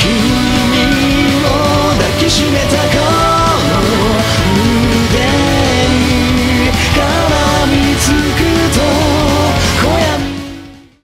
君を抱きしめたか